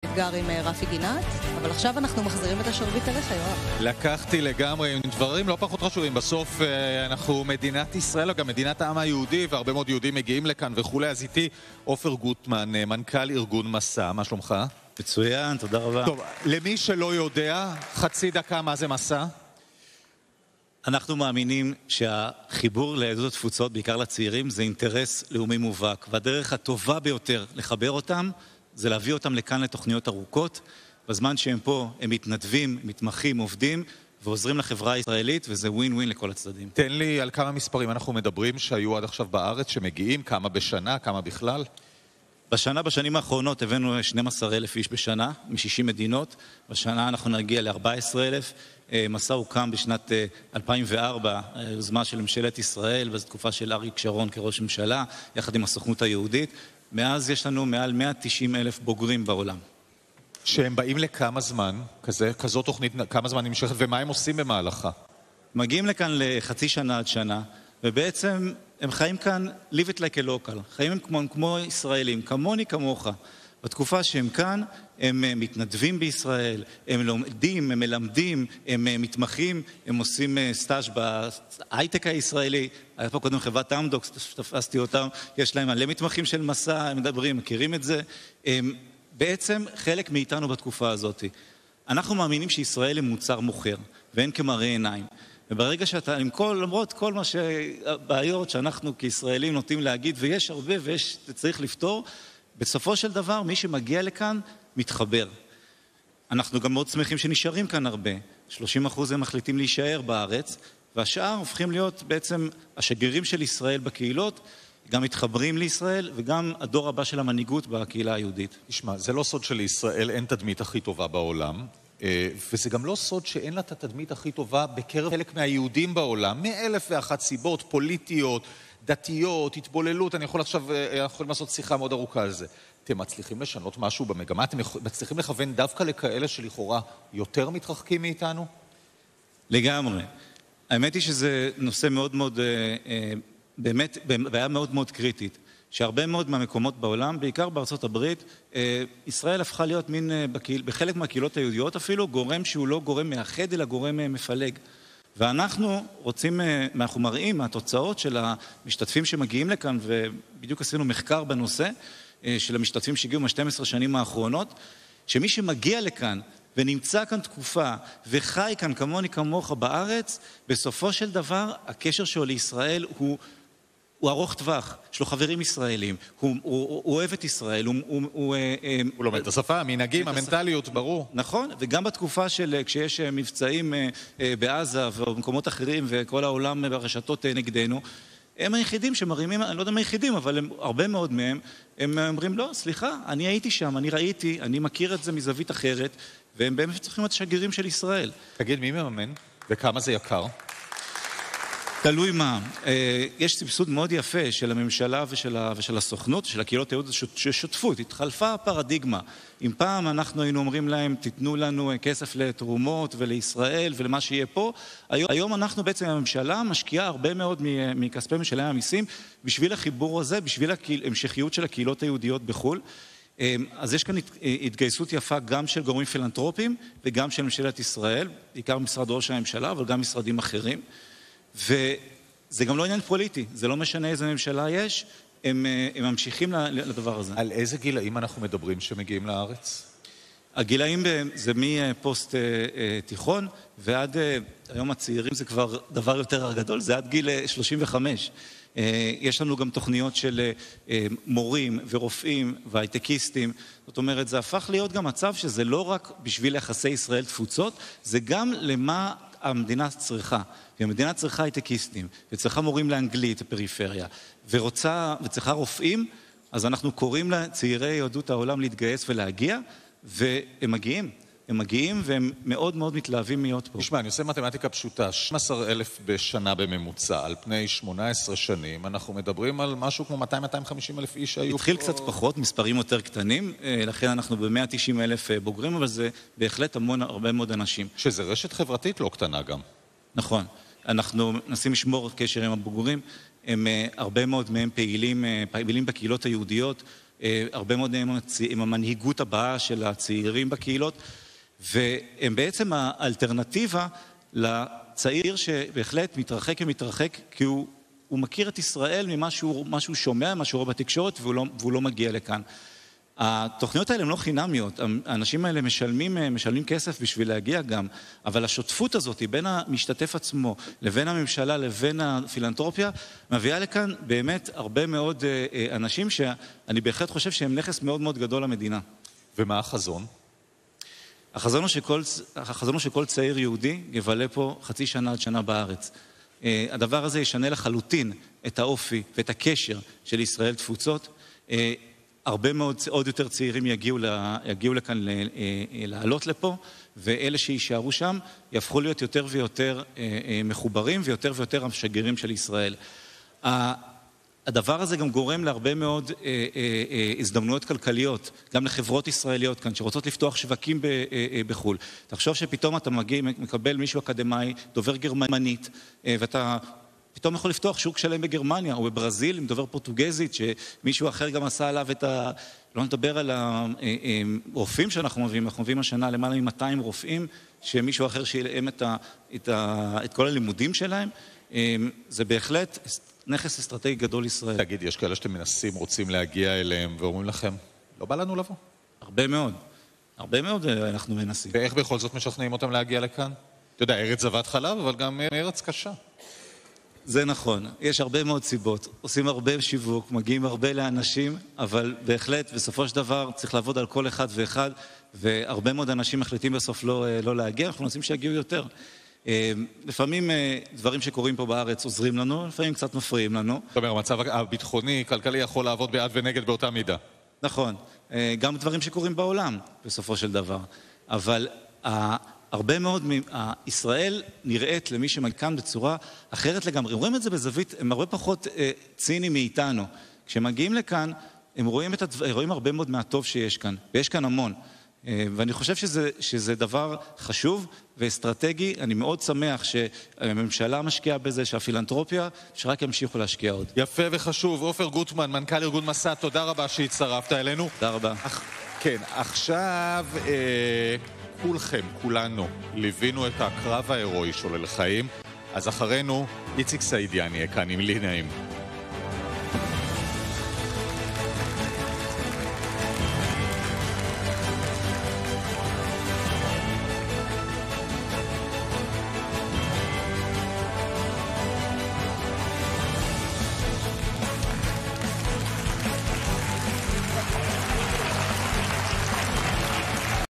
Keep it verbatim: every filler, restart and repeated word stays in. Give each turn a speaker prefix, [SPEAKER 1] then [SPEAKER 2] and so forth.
[SPEAKER 1] אתגר עם רפי גינת, אבל עכשיו אנחנו מחזירים את השרביט אליך, יואב.
[SPEAKER 2] לקחתי לגמרי עם דברים לא פחות חשובים. בסוף אנחנו מדינת ישראל, גם מדינת העם היהודי, והרבה מאוד יהודים מגיעים לכאן וכולי. אז איתי עופר גוטמן, מנכ"ל ארגון מסע. מה שלומך?
[SPEAKER 3] מצוין, תודה רבה.
[SPEAKER 2] טוב, למי שלא יודע, חצי דקה מה זה מסע?
[SPEAKER 3] אנחנו מאמינים שהחיבור ליהדות התפוצות, בעיקר לצעירים, זה אינטרס לאומי מובהק. והדרך הטובה ביותר לחבר אותם, זה להביא אותם לכאן לתוכניות ארוכות. בזמן שהם פה, הם מתנדבים, מתמחים, עובדים, ועוזרים לחברה הישראלית, וזה ווין ווין לכל הצדדים.
[SPEAKER 2] תן לי על כמה מספרים אנחנו מדברים שהיו עד עכשיו בארץ, שמגיעים, כמה בשנה, כמה בכלל?
[SPEAKER 3] בשנה, בשנים האחרונות, הבאנו שנים עשר אלף איש בשנה, מ-שישים מדינות. בשנה אנחנו נגיע ל-ארבעה עשר אלף. מסע הוקם בשנת אלפיים וארבע, יוזמה של ממשלת ישראל, וזו תקופה של אריק שרון כראש ממשלה, יחד עם הסוכנות היהודית. מאז יש לנו מעל מאה ותשעים אלף בוגרים בעולם.
[SPEAKER 2] שהם באים לכמה זמן, כזה, כזאת תוכנית, כמה זמן נמשכת, ומה הם עושים במהלכה?
[SPEAKER 3] מגיעים לכאן לחצי שנה עד שנה, ובעצם הם חיים כאן live it like a local, חיים כמו, כמו ישראלים, כמוני כמוך. בתקופה שהם כאן, הם מתנדבים בישראל, הם לומדים, הם מלמדים, הם מתמחים, הם עושים סטאז' בהייטק הישראלי. היה פה קודם חברת אמדוקס, שתפסתי אותם, יש להם מלא מתמחים של מסע, הם מדברים, מכירים את זה. הם בעצם חלק מאיתנו בתקופה הזאת. אנחנו מאמינים שישראל היא מוצר מוכר, ואין כמראה עיניים. וברגע שאתה, עם כל, למרות כל מה שהבעיות שאנחנו כישראלים נוטים להגיד, ויש הרבה ויש, צריך לפתור, בסופו של דבר, מי שמגיע לכאן מתחבר. אנחנו גם מאוד שמחים שנשארים כאן הרבה. שלושים אחוז הם מחליטים להישאר בארץ, והשאר הופכים להיות בעצם השגרירים של ישראל בקהילות, גם מתחברים לישראל, וגם הדור הבא של המנהיגות בקהילה היהודית.
[SPEAKER 2] תשמע, זה לא סוד שלישראל אין תדמית הכי טובה בעולם, וזה גם לא סוד שאין לה את התדמית הכי טובה בקרב חלק מהיהודים בעולם, מאלף ואחת סיבות פוליטיות, דתיות, התבוללות. אני יכול עכשיו, יכולים לעשות שיחה מאוד ארוכה על זה. אתם מצליחים לשנות משהו במגמה? אתם מצליחים לכוון דווקא לכאלה שלכאורה יותר מתרחקים מאיתנו?
[SPEAKER 3] לגמרי. האמת היא שזה נושא מאוד מאוד, באמת, בעיה מאוד מאוד קריטית. שהרבה מאוד מהמקומות בעולם, בעיקר בארצות הברית, ישראל הפכה להיות מין, בחלק מהקהילות היהודיות אפילו, גורם שהוא לא גורם מאחד, אלא גורם מפלג. ואנחנו רוצים, אנחנו מראים מהתוצאות של המשתתפים שמגיעים לכאן, ובדיוק עשינו מחקר בנושא של המשתתפים שהגיעו מה-שתים עשרה שנים האחרונות, שמי שמגיע לכאן ונמצא כאן תקופה וחי כאן כמוני כמוך בארץ, בסופו של דבר הקשר שלו לישראל הוא הוא ארוך טווח, יש לו חברים ישראלים, הוא, הוא, הוא אוהב את ישראל, הוא... הוא, הוא,
[SPEAKER 2] הוא לומד את השפה, המנהגים, המנטליות, ברור.
[SPEAKER 3] נכון, וגם בתקופה של כשיש מבצעים בעזה ובמקומות אחרים וכל העולם ברשתות נגדנו, הם היחידים שמרימים, אני לא יודע מה היחידים, אבל הם, הרבה מאוד מהם, הם אומרים, לא, סליחה, אני הייתי שם, אני ראיתי, אני מכיר את זה מזווית אחרת, והם באמת צריכים להיות שגרירים של ישראל.
[SPEAKER 2] תגיד, מי מממן? וכמה זה יקר?
[SPEAKER 3] תלוי מה. יש סבסוד מאוד יפה של הממשלה ושל, ה, ושל הסוכנות, של הקהילות היהודיות ששותפות. התחלפה הפרדיגמה. אם פעם אנחנו היינו אומרים להם, תיתנו לנו כסף לתרומות ולישראל ולמה שיהיה פה, היום אנחנו בעצם, הממשלה משקיעה הרבה מאוד מכספי משלם המיסים בשביל החיבור הזה, בשביל המשכיות של הקהילות היהודיות בחול. אז יש כאן התגייסות יפה גם של גורמים פילנטרופיים וגם של ממשלת ישראל, בעיקר משרד ראש הממשלה, אבל גם משרדים אחרים. וזה גם לא עניין פוליטי, זה לא משנה איזה ממשלה יש, הם, הם ממשיכים לדבר הזה.
[SPEAKER 2] על איזה גילאים אנחנו מדברים שמגיעים לארץ?
[SPEAKER 3] הגילאים זה מפוסט תיכון ועד, היום הצעירים זה כבר דבר יותר גדול, זה עד גיל שלושים וחמש. יש לנו גם תוכניות של מורים ורופאים והייטקיסטים, זאת אומרת, זה הפך להיות גם מצב שזה לא רק בשביל יחסי ישראל תפוצות, זה גם למה המדינה צריכה. והמדינה צריכה הייטקיסטים, וצריכה מורים לאנגלית, הפריפריה, ורוצה, וצריכה רופאים, אז אנחנו קוראים לצעירי יהדות העולם להתגייס ולהגיע, והם מגיעים. הם מגיעים והם מאוד מאוד מתלהבים להיות פה.
[SPEAKER 2] תשמע, אני עושה מתמטיקה פשוטה, שנים עשר אלף בשנה בממוצע, על פני שמונה עשרה שנים, אנחנו מדברים על משהו כמו מאתיים עד מאתיים וחמישים אלף איש שהיו
[SPEAKER 3] התחיל
[SPEAKER 2] פה...
[SPEAKER 3] קצת פחות, מספרים יותר קטנים, לכן אנחנו ב-מאה ותשעים אלף בוגרים, אבל זה בהחלט המון, הרבה מאוד אנשים.
[SPEAKER 2] שזה רשת חברתית לא קטנה גם.
[SPEAKER 3] נכון. אנחנו מנסים לשמור קשר עם הבוגרים, הם הרבה מאוד מהם פעילים, פעילים בקהילות היהודיות, הרבה מאוד מהם עם המנהיגות הבאה של הצעירים בקהילות, והם בעצם האלטרנטיבה לצעיר שבהחלט מתרחק ומתרחק, כי הוא, הוא מכיר את ישראל ממה שהוא, מה שהוא שומע, מה שהוא רואה בתקשורת, והוא לא, והוא לא מגיע לכאן. התוכניות האלה הן לא חינמיות, האנשים האלה משלמים, משלמים כסף בשביל להגיע גם, אבל השותפות הזאת בין המשתתף עצמו לבין הממשלה לבין הפילנתרופיה מביאה לכאן באמת הרבה מאוד אנשים שאני בהחלט חושב שהם נכס מאוד מאוד גדול למדינה.
[SPEAKER 2] ומה החזון?
[SPEAKER 3] החזון הוא שכל, החזון הוא שכל צעיר יהודי יבלה פה חצי שנה עד שנה בארץ. הדבר הזה ישנה לחלוטין את האופי ואת הקשר של ישראל תפוצות. הרבה מאוד, עוד יותר צעירים יגיעו, לה, יגיעו לכאן לעלות לפה, ואלה שישארו שם יהפכו להיות יותר ויותר מחוברים ויותר ויותר המשגרים של ישראל. הדבר הזה גם גורם להרבה מאוד הזדמנויות כלכליות, גם לחברות ישראליות כאן, שרוצות לפתוח שווקים בחו"ל. תחשוב שפתאום אתה מגיע, מקבל מישהו אקדמאי, דובר גרמנית, ואתה פתאום יכול לפתוח שוק שלם בגרמניה, או בברזיל, עם דובר פורטוגזית, שמישהו אחר גם עשה עליו את ה... לא נדבר על הרופאים שאנחנו מביאים, אנחנו מביאים השנה למעלה מ-מאתיים רופאים, שמישהו אחר שילם את, ה... את, ה... את כל הלימודים שלהם. זה בהחלט נכס אסטרטגי גדול ישראל.
[SPEAKER 2] תגיד, יש כאלה שאתם מנסים, רוצים להגיע אליהם, ואומרים לכם, לא בא לנו לבוא?
[SPEAKER 3] הרבה מאוד. הרבה מאוד אנחנו מנסים.
[SPEAKER 2] ואיך בכל זאת משכנעים אותם להגיע לכאן? אתה יודע, ארץ זבת חלב, אבל גם ארץ קשה.
[SPEAKER 3] זה נכון, יש הרבה מאוד סיבות, עושים הרבה שיווק, מגיעים הרבה לאנשים, אבל בהחלט בסופו של דבר צריך לעבוד על כל אחד ואחד, והרבה מאוד אנשים מחליטים בסוף לא, לא להגיע, אנחנו רוצים שיגיעו יותר. לפעמים דברים שקורים פה בארץ עוזרים לנו, לפעמים קצת מפריעים לנו.
[SPEAKER 2] זאת אומרת, המצב הביטחוני, כלכלי יכול לעבוד בעד ונגד באותה מידה.
[SPEAKER 3] נכון, גם דברים שקורים בעולם בסופו של דבר, אבל הרבה מאוד, ישראל נראית למי שמכאן בצורה אחרת לגמרי. רואים את זה בזווית, הם הרבה פחות ציניים מאיתנו. כשמגיעים לכאן, הם רואים, את הדבר, רואים הרבה מאוד מהטוב שיש כאן, ויש כאן המון. ואני חושב שזה, שזה דבר חשוב ואסטרטגי. אני מאוד שמח שהממשלה משקיעה בזה, שהפילנתרופיה, שרק ימשיכו להשקיע עוד.
[SPEAKER 2] יפה וחשוב. עופר גוטמן, מנכ"ל ארגון מסע, תודה רבה שהצטרפת אלינו.
[SPEAKER 3] תודה רבה.
[SPEAKER 2] אח... כן, עכשיו... אה... כולכם, כולנו, ליווינו את הקרב ההירואי שולל חיים, אז אחרינו, איציק סעידיאן יהיה כאן עם לי נעים.